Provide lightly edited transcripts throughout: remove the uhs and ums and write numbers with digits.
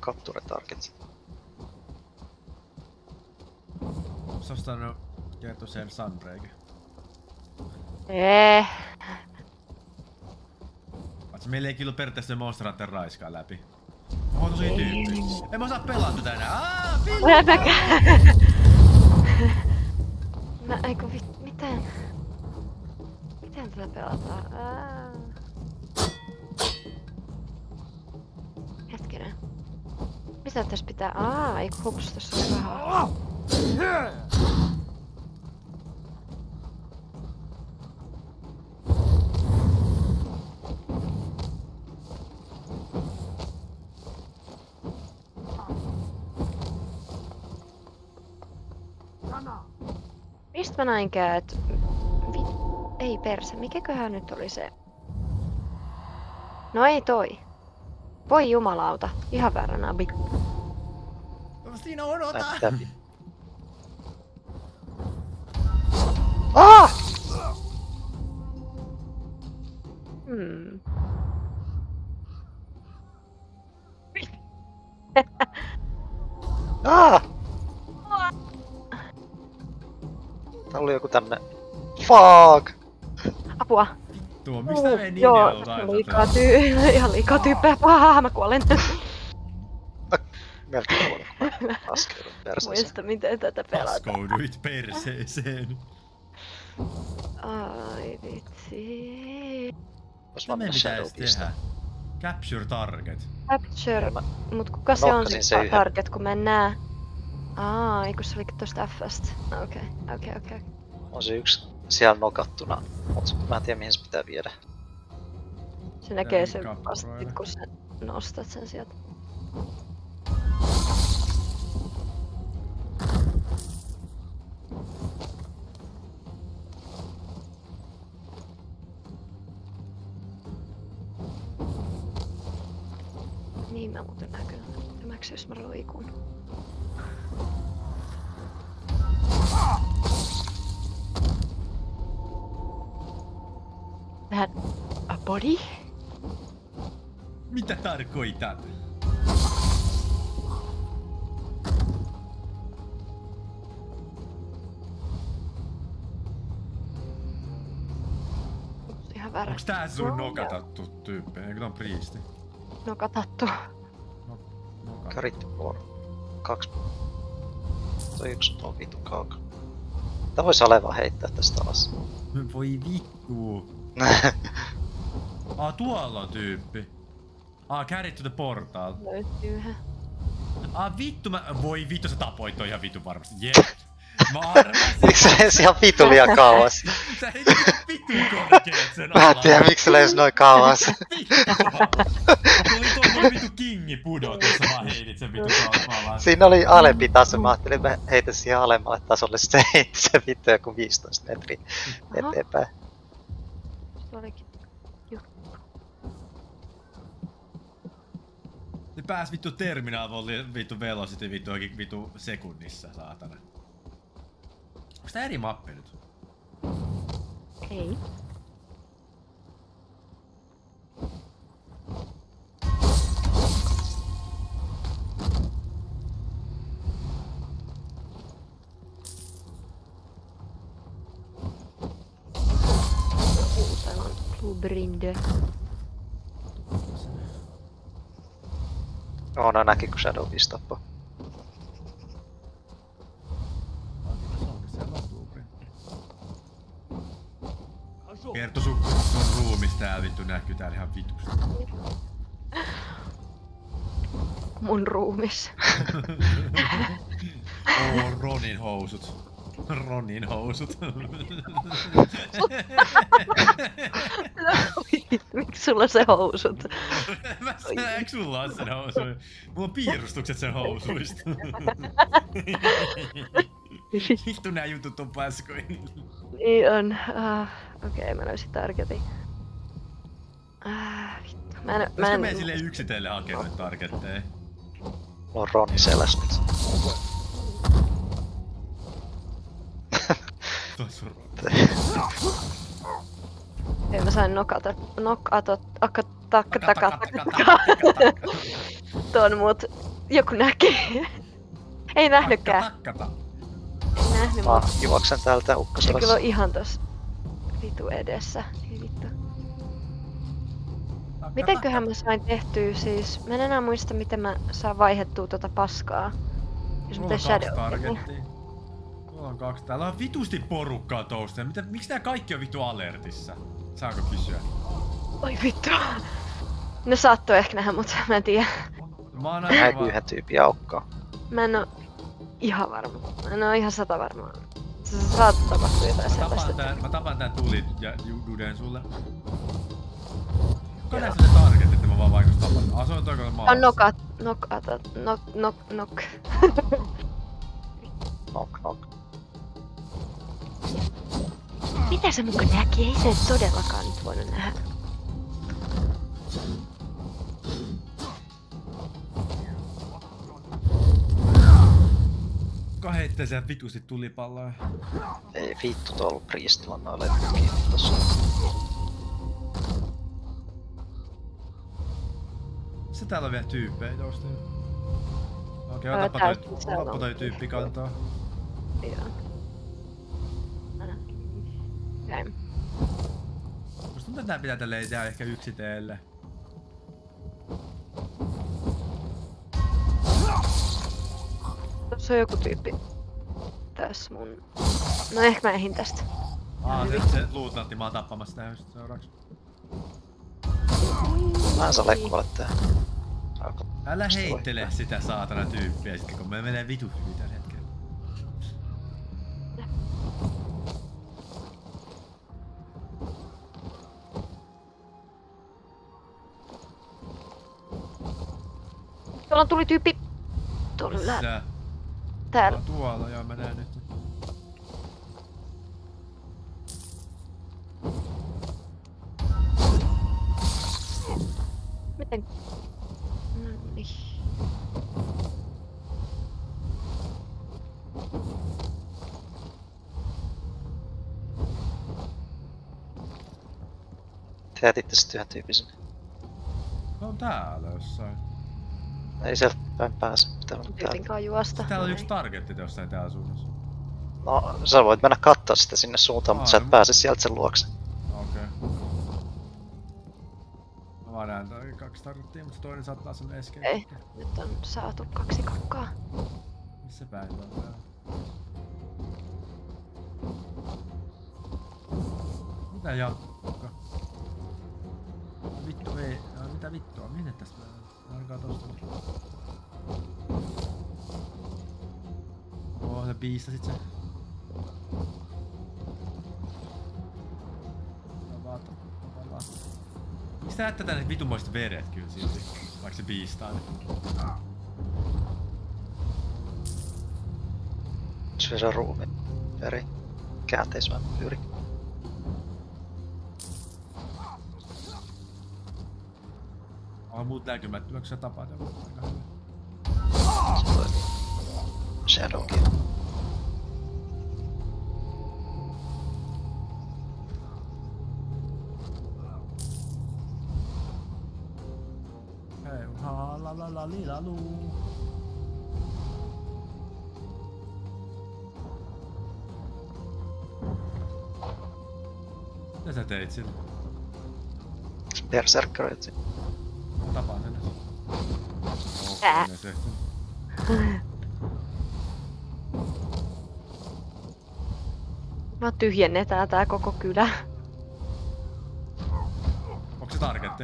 capture targets. Se on ostanut kertoisen Sunbreak. Meillä ei kyllä periaatteessa Monster Hunter raiskaa läpi. On tosi tyyppi. En mä osaa pelaa tätä enää. Eiku miten? Miten tätä pelataan? Hetkinen. Mitä tässä pitää? Eiku hups, tässä on rahaa. Mistä mä näinkään, et... Ei perse, mikäköhän nyt oli se? No ei toi. Voi jumalauta, ihan väärä nabi. Siinä on ota! Tää oli joku tänne. Fuck! Apua! Tuo, mistä me niin joo, ihan liikaa tyyppejä. Mä kuolen. Melkein kuolen, kun mä askeudun perseeseen. Muista miten tätä pelataan. Askouduit perseeseen. Ai vitsi. Mitä me pitäis tehdä? Capture target. Capture, mut kuka se on se target kun mä en näe? Eiku se olikin tosta F:stä. Okei. On se yksi siellä nokattuna, mut mä en tiedä mihin se pitää viedä. Se näkee sen vasta kun sä nostat sen sieltä. Niin mä muuten näkyn. Tämäksi jos mä roikun. Tähän a body? Mitä tarkoitat? Ihan väärä. Onks tää sun nokatattu tyyppi? Eikö tää on priisti? Nokatattu. Karitti puoli. 2. Toi yksi on vitu kaukaa. Tää vois Aleva heittää tästä alas. Voi vittu. Tuolla on tyyppi. Carry to the portal. Löytyy yhä. Vittu Voi vittu, sä tapoit toi ihan vitun varmasti. Jep. Mä arvasin. Miksi se lensi ihan vitu liian kauas? Sä heitit vitun korkeet sen Mä en tiedä miksi se lensi noin kauas. Tuli tuolla vittu kingi pudotussa, vaan heitit sen vitun kauas. Siinä oli alempi taso, mä ajattelin, että mä heitän siihen alemmalle tasolle, se heitti se vittu joku 15 metriä eteenpäin. Se olikin juttu. Ne pääs vittu terminaaliin vittu velocity vittu sekunnissa, saatana. Onks tää eri mappi nyt? Ei. Täällä on Bluebrinde. No näki kun Shadow Beast tappoi. Kerto sun ruumis tää vittu näkyy täällä ihan vitusti. Mun ruumis. Ronin housut. Ronin housut. Miksi sulla on se housut? Eikö sulla on sen housuja? Mulla on piirustukset sen housuista. Vittu nää jutut on paskoja. Niin on. Okei, mä löysin targetin. Vittu. Mä en mene silleen yksitellen hakea noita targetteja? Mulla on Roni seläs nyt. Tois on Ei mä sain nokata ton mut Joku näki. Ei nähnytkään. Takkata. Ei nähnyt, Mä mutta juoksen täältä se ukkosella. kyllä on ihan tossa vitu edessä. Ei vittu. Mitenköhän mä sain tehtyä siis... Mä en enää muista miten mä saan vaihdettua tota paskaa. Jos mä teen Shadow. Mulla on 2. Täällä on vitusti porukkaa tousta. Miksi tää kaikki on vittu alertissa? Saanko kysyä? Oi vittu. Ne saattoi ehkä nähdä, mutta mä en tiedä. Mä oon Näin yhden tyypin aukkaa. Mä en oo ihan varma. Mä en oo ihan 100 varmaa. Se saattaa tapahtua jotain sellaista. Mä tapan tän tulit ja Duden sulle. Kuka näistä se target, että mä vaan vaikka tapan? Asuin toikolla maassa. On knock. Knock. Mitä se muka näki? Ei se todellakaan nyt voinut nähdä. Kuka heittää sen vitusti tulipalloja? Ei vittu tuolla priistillä on noille kiinni tossa. Missä täällä on vielä tyyppejä tosta? Okei, otapa toi tyyppi kantaa. Joo. Okei. Musta tuntuu, että tää pitää tälleen tehdä ehkä yksiteelle. Tuossa on joku tyyppi. Tässä mun... No ehkä mä ehdin tästä. Se luutnantti, mä oon tappamassa sitä just seuraavaksi. Mä en saa lekkuvalle tehdä. Älä heittele sitä saatana tyyppiä sitten kun me menee vitu hyvin tällä hetkellä. Tuolla tuli tyyppi. Tuolla ylhäällä. Täällä. Tuolla, joo mä näen nyt. Miten? No niin. Te jätitte sit yhden tyypin sinne. Se on täällä jossain. Ei sieltä päin pääse. Pitää mennä Tyypin täältä. kaa juosta. Täällä on yksi targetti jossain täällä suunnassa. No, sä voit mennä kattoo sitä sinne suuntaan, mutta sä et pääse sieltä sen luokse. Okei. Mä vaan näen tää 2 targettia, mutta toinen saattaa sen escape. Ei, nyt on saatu 2 kakkaa. Missä päin se on täällä? Mitä jatko? Vittu ei. Mitä vittua? Minne tästä mennään? Alkaa tosta. Se piistasit se. Mistä jättää tänne vitumoiset veret kyllä silti? Vaikka se piistaa ne. Se on ruumi. Veri. Käänteisvampyyri. On muut näkymättömäksi sä tapaat ja aika hyvä. Se toimii. Shadowkin. Hei, la la la li la lu. Mitä sä teit sillä? Berserkeroit sinne. Mä tapaan sen. Mä tyhjennetään tää koko kylä. Onko se targetti?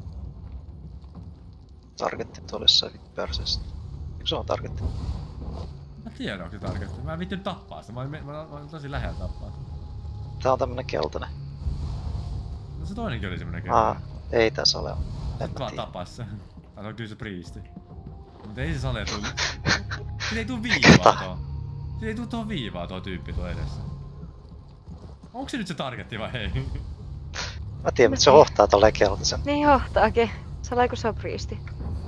Targetti tuolla jossain vittu perseestä. Eikö se on targetti? Mä tiedän onko se targetti. Mä en vittu tappaa sitä. Mä olin tosi lähellä tappaa. Tää on tämmönen keltainen. No se toinenkin oli semmonen keltainen. Ei tässä ole. Sitten vaan tapaa se. Tai se on kyllä se priisti. Mut ei se sale tuu. Siitä ei tuu viivaa tuo. Siitä ei tuu tuohon viivaa tuo tyyppi tuo edessä. Onko se nyt se targetti vai ei? Mä tiedän, mutta se hohtaa tolleen keltaisen. Niin hohtaakin. Salaiku se on priisti.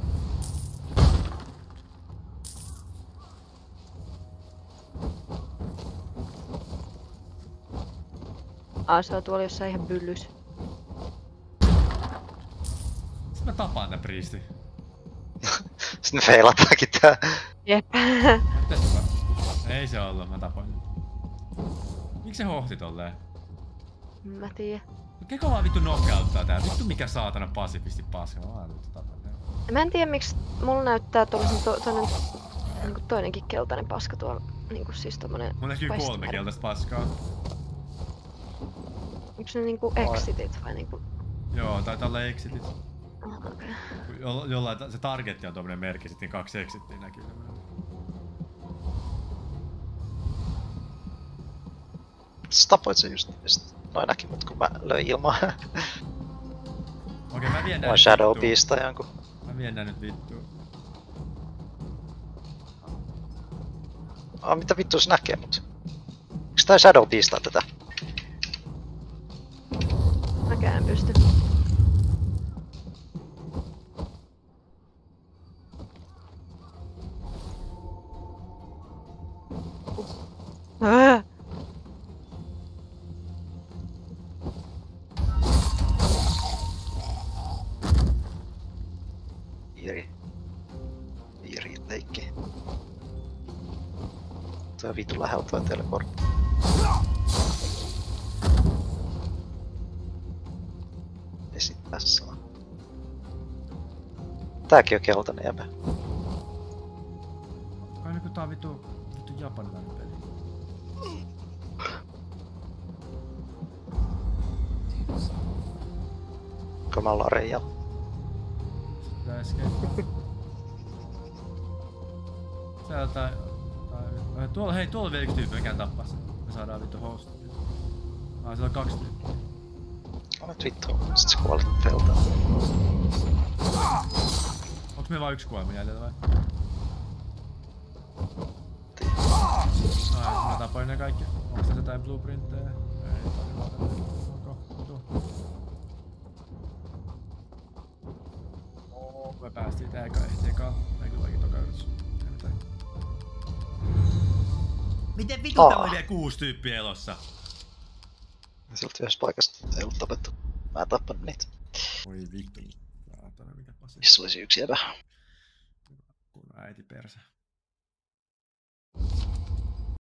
Se on tuolla jossain ihan byllys. Sitten mä tapaan tän priisti. Sitten feilataankin tää. Jep. Näyttäisikö? Ei se ollut, mä tapoin. Miksi se hohti tolleen? Mä tiedän. Keko vaan vittu knockouttaa tää. Vittu mikä saatana pasifisti paska. Mä vaan nyt tapoin. Mä en tiedä miksi mulla näyttää toinen niinku toinenkin keltainen paska tuolla. Niinku siis tommonen. Mulla näkyy 3 keltaista paskaa. Onks ne niinku exitit vai niinku? Joo, taitaa olla exitit. Okei. Jollain se targetti on tommonen merkki, sit niin 2 exittiä näkyy. Sä tapoit sen just noin näki mut kun mä löin ilmaan. Okei, mä vien nää Vai Shadow Beasta jonkun. Mä vien nää nyt vittuun. Mitä vittua se näkee mut? Onks tää Shadow Beastaa tätä? Mäkään en pysty. Viiri leikki. Tuo vitu lähellä tuo teleportti. Ja sit tässä on. Tääkin on keltainen jäbä. Kai nyt kun tää on vittu japanilainen peli. Kun me ollaan reijalla. Tää escape. Sieltä... Tuolla, hei, tuolla on vielä yksi tyyppi, mikä tappaa sen. Me saadaan vittu host. Siellä on 2 tyyppiä. Olet vittu, sit sä kuolet peltaan. Onks me vaan 1 kuolema jäljellä vai? Mä tapoin ne kaikki. Onks tässä jotain blueprintteja? Ei paljon. Me päästiin tää ekaan. Ei kyllä oikein toka yritys. Miten vittu täällä oli vielä 6 tyyppiä elossa? Sieltä yhdessä paikasta ei ollut tapettu. Mä en tappanut niitä. Oi vittu. Saatana mikä pasi. Missä olisi yksi jäbä? Kun äiti persä.